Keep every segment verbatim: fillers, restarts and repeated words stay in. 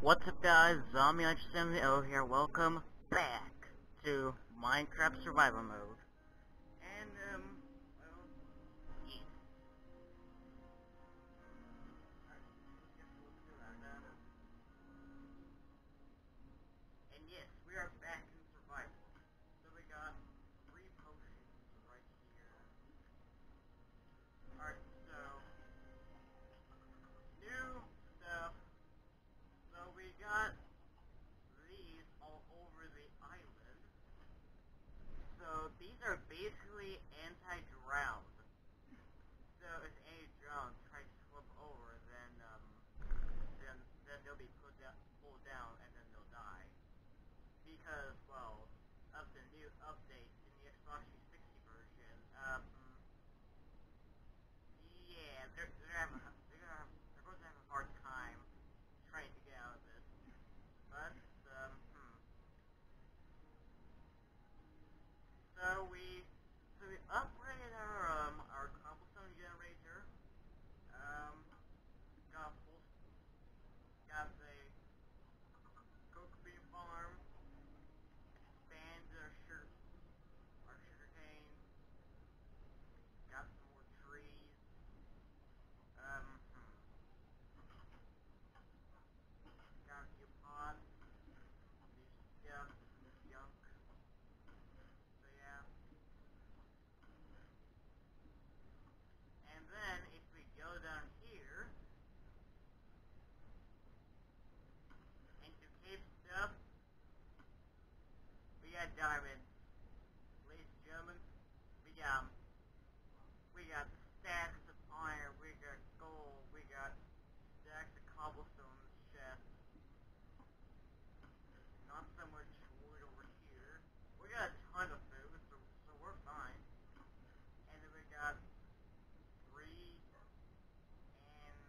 What's up guys, Zombie seventy here, welcome back to Minecraft Survival Mode. And, um, well, yeah. And yes, we are back in survival. So we got three potions right here. Alright, so, new stuff. So we got these all over the island. So these are basically anti-drown. So if any drown tries to flip over, then um, then then they'll be put down, pulled down, and then they'll die. Because well, of the new update in the Xbox three sixty version, um, yeah, they're they're having they're gonna have, they're going to have a hard time trying to get out of this. But um, hmm. So we so we upgraded our um our cobblestone generator. Um, got full got the cocoa bean farm, expanded our sugar our sugar cane, got some more trees. Um, hmm. Got a few pots, new stuff, new junk. So yeah. And then if we go down here into cave stuff, we got diamonds. Ladies and gentlemen, we got we got stacks of iron, we got gold, we got stacks of cobblestone chests. Not so much wood over here. We got a ton of food, so so we're fine. And then we got three and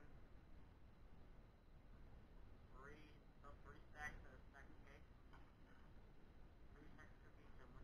three, oh, three stacks of stack of cake. Three stacks of cookies, so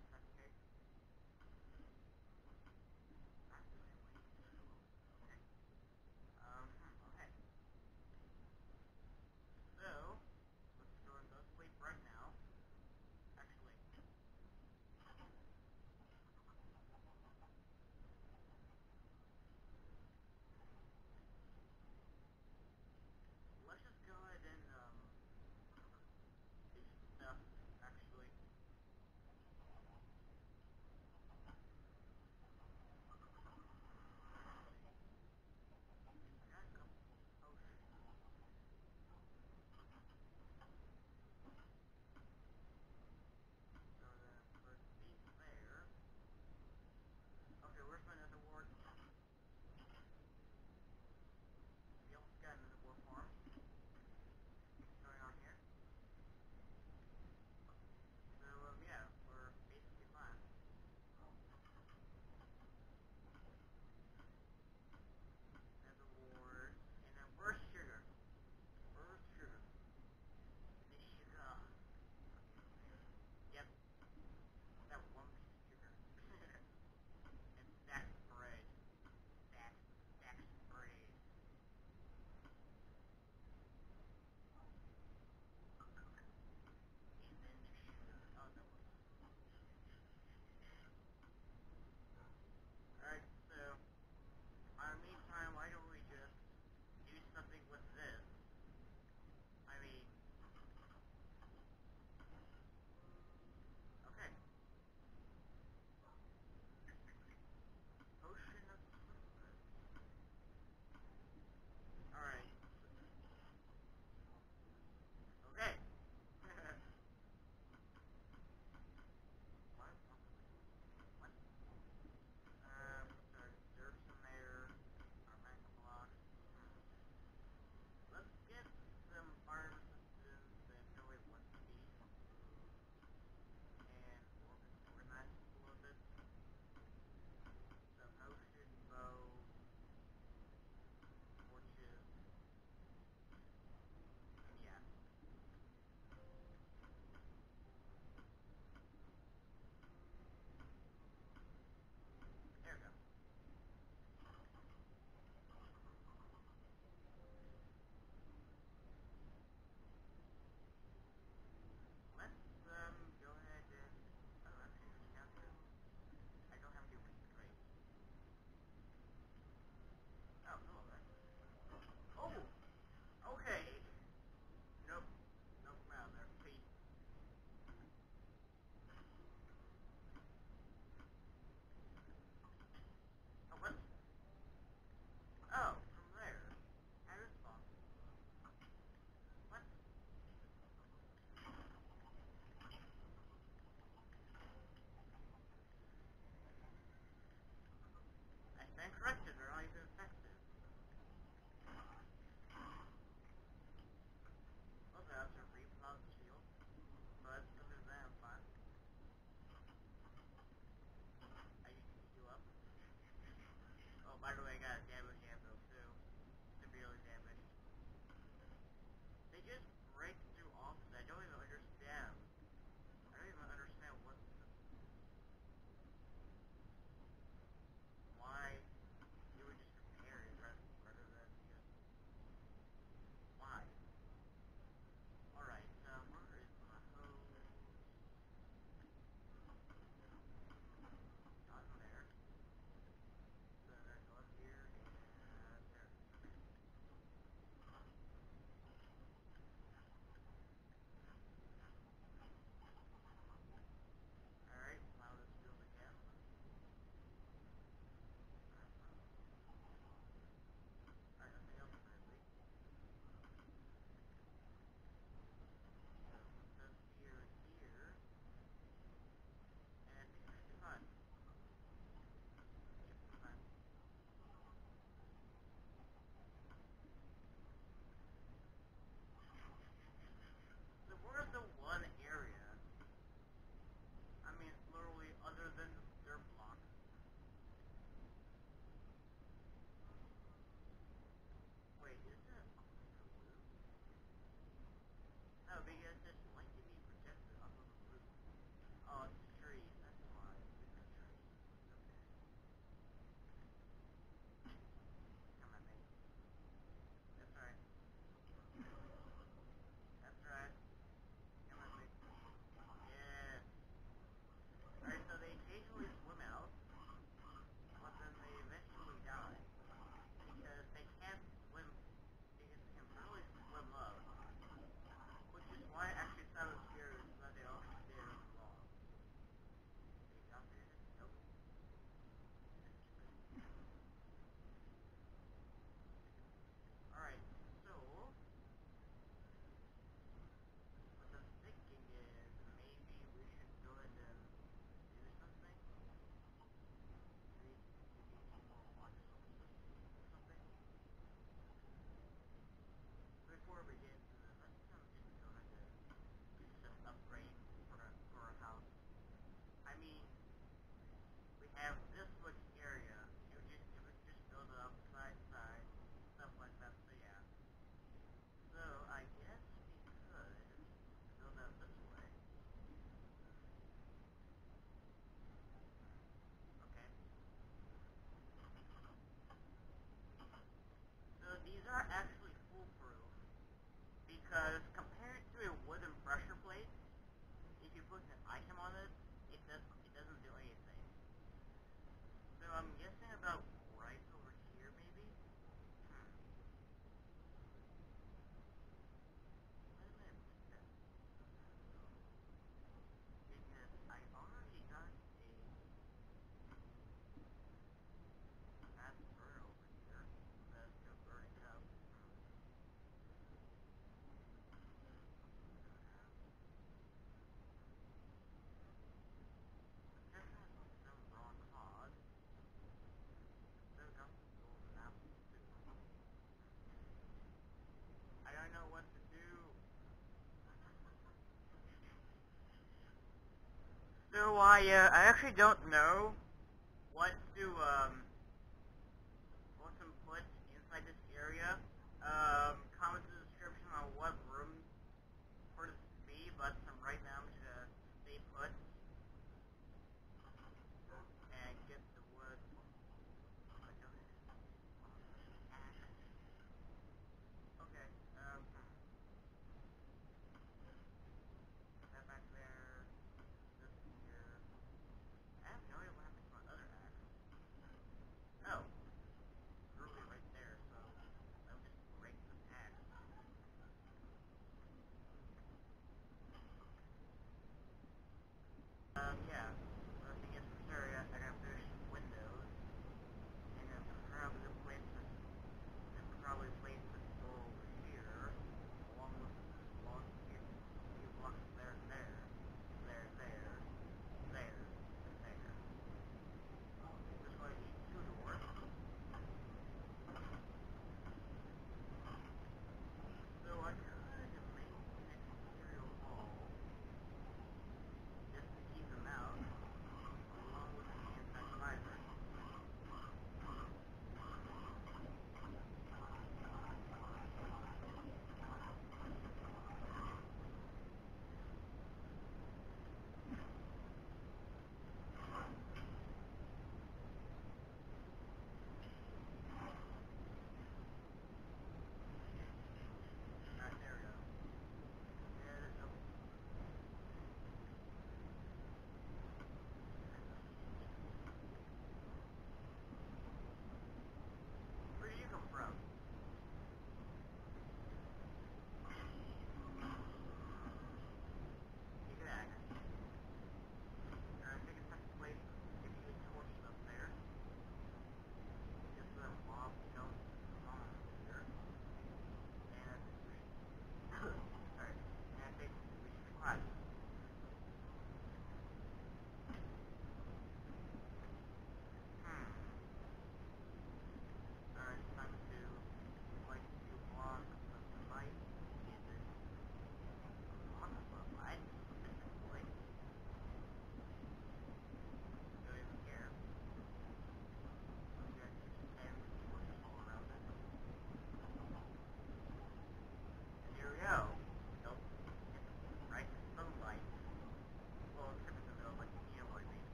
By the way, I got a damaged anvil too. Severely damaged. They just break through office. I don't even understand. I don't even understand what the, why you would just repair it rather, rather than just why. Alright, um, where is my hose? Not in there. So then go up here and there. Alright, plow this field again. Alright, nothing else apparently. So put this here and here. And I think we should be fine. Yep, we're fine. So where's the one area? I mean, literally, other than the dirt block. Wait, is it off the loop? No, because it's like to be projected off of the loop. Oh, it's the trees, that's why. It's the trees. Okay. Come on, mate. That's right. That's right. Come on, mate. Yeah. Alright, so they occasionally swim out, but then they eventually die. Because they can't swim, because they can barely swim up. Which is why actually Silent Sphere is that they all stay really long. They got there? Nope. Alright, so what I'm thinking is maybe we should go ahead and do something. Maybe maybe a few more water sources or something. Before we get into this, let's kind of just go ahead and do some upgrade for our, for our house. I mean, we have this much area. You just you would just build it up side to side, stuff like that. So yeah. So I guess we could build out this way. Okay. So these are actually foolproof because compared to a wooden pressure plate, if you put an item on it, it does it doesn't do anything. So I'm guessing about right over here maybe. Hmm. Why did I put that? Because I already got a fast burner over here that's gonna burn it up. Hmm. Definitely some raw cod. Still got some golden apples too. I don't know what to do. So I uh, I actually don't know what to um what to put inside this area. Um, comment in the description on what room for this to be, but um, right now I'm just gonna stay put and get the wood. I don't have axe. Okay, um, hmm. Put that back there. This here. I have no idea what happened to my other axe. Oh, literally right there. So I'll just break the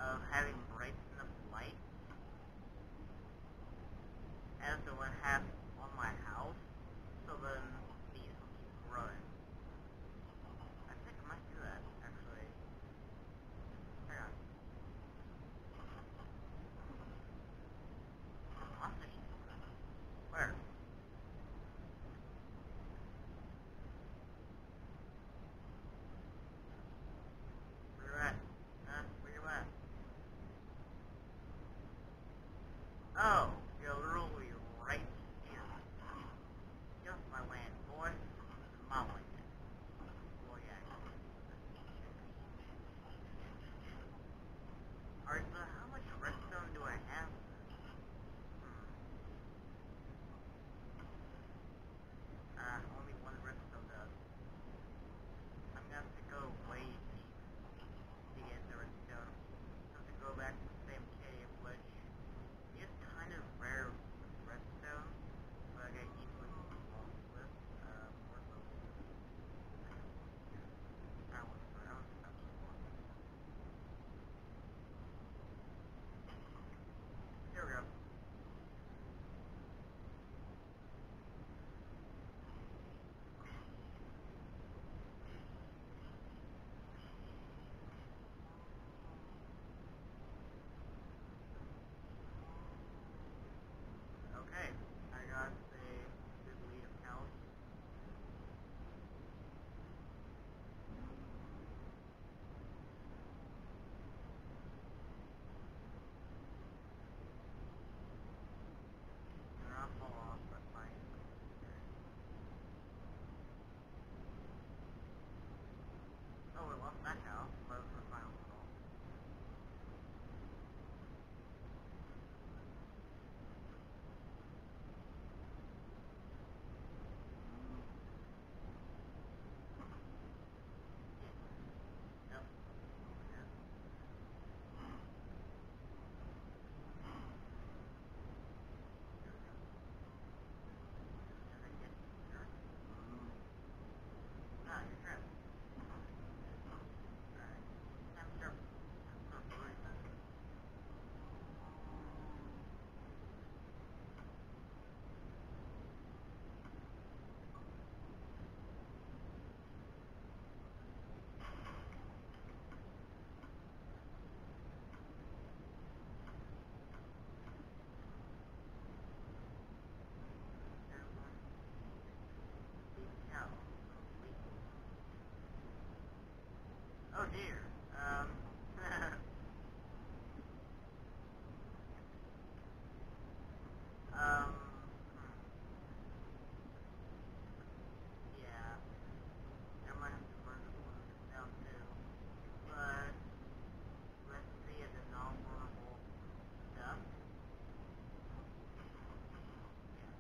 of having bright enough light as to what has on my house, so then bees will keep growing. I think I might do that, actually. Hang on. Monster sheep. Where? Where you at? Huh? Where you at? Oh, you're literally right here. Just my land, boy. My land. Well, yeah. Alright, so how much redstone do I have? Hmm. Uh, only one redstone does. I'm gonna have to go way deep to get the redstone. I have to go back to the same cave, which is kind of rare with redstone, but I get easily lost with. Uh, more so. I want to I want to stop before. Here we go. Okay, I got the good lead of cows. They're not fall off, but fine. Oh, we lost that cow, but we're fine overall. Yep. Yeah. Here we go. Can I get here? Ah, you're trapped. Alright. Time to start. Time to start brewing that. There's one. Big cow. Complete. Oh dear. Um. um. Hmm. Yeah. I might have to burn this one down too. But let's see the non-burnable stuff. Yeah.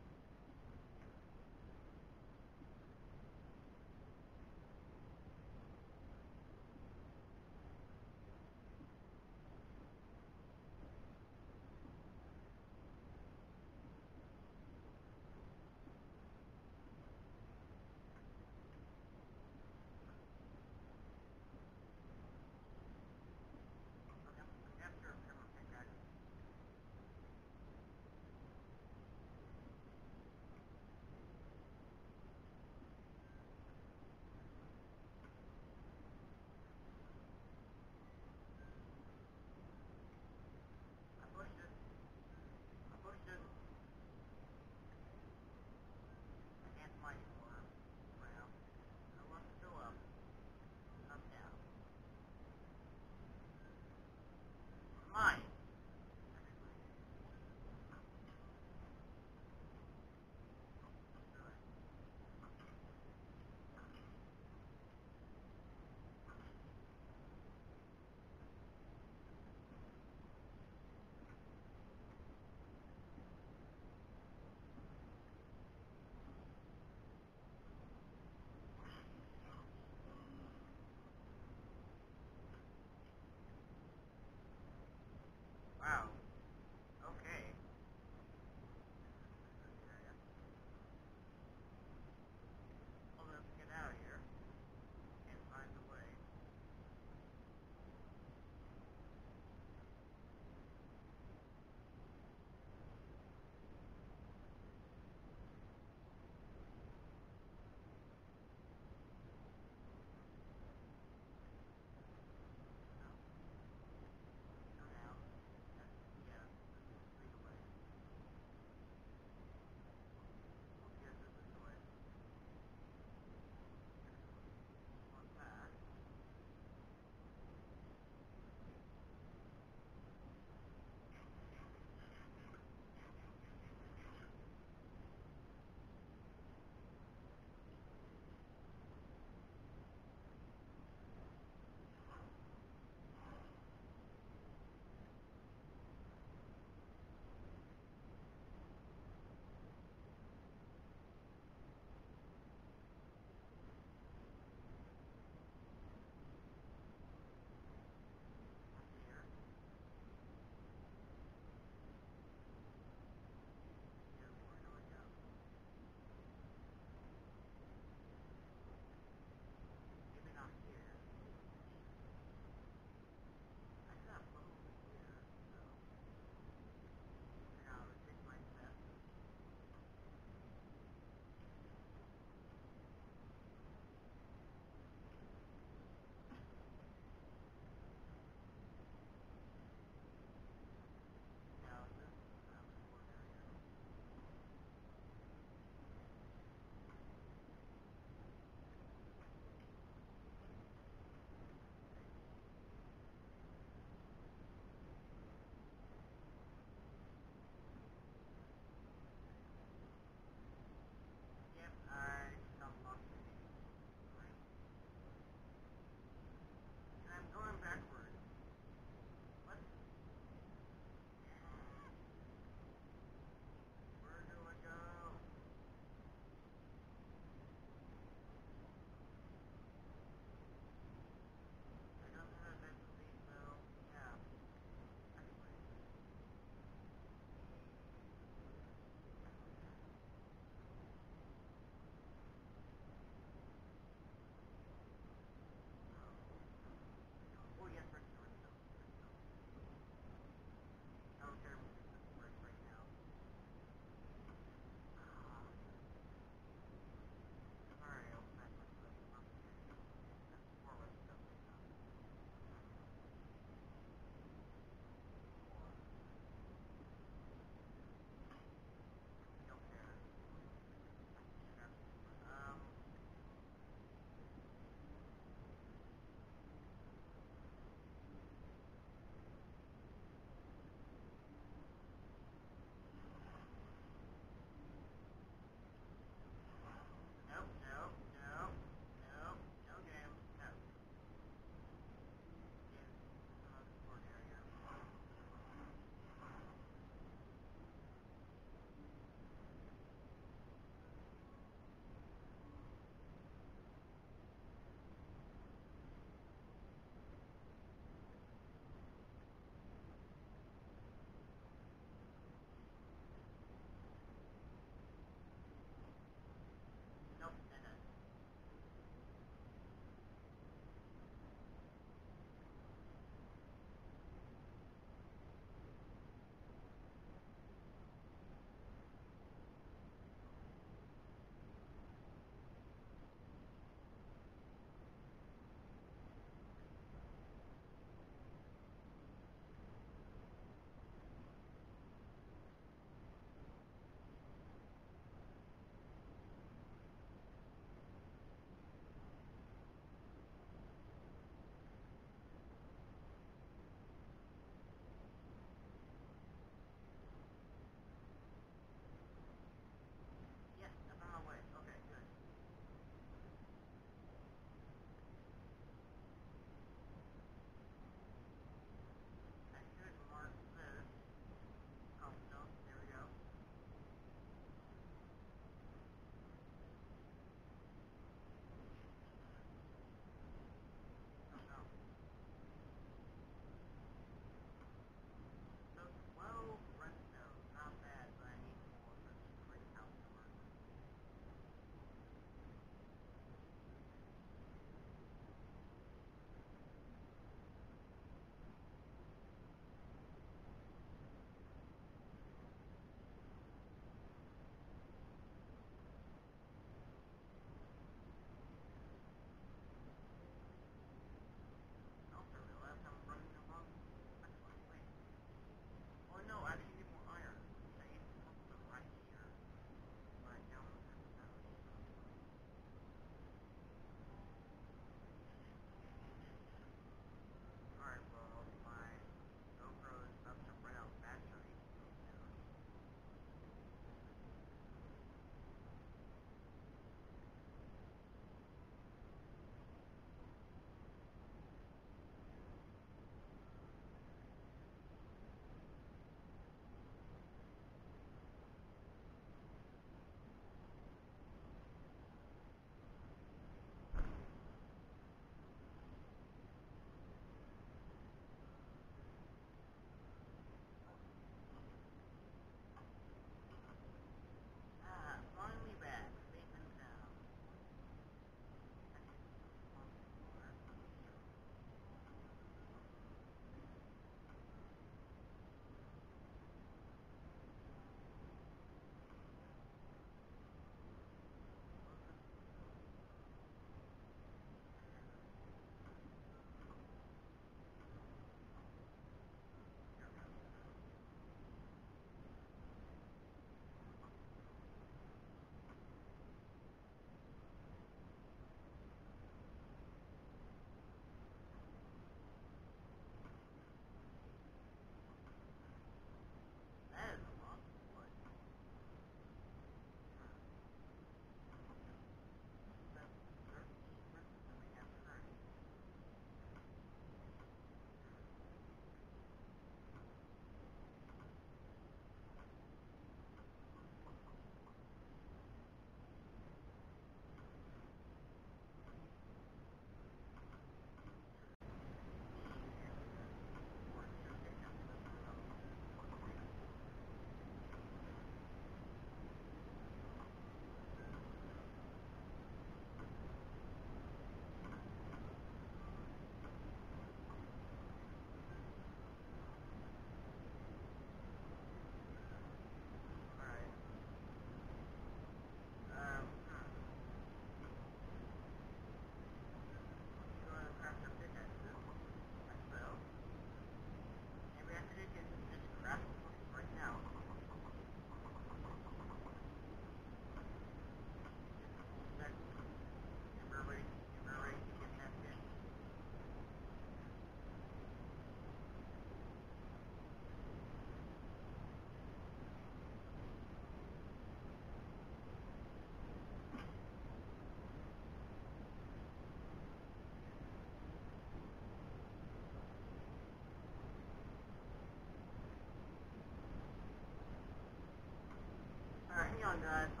on, guys.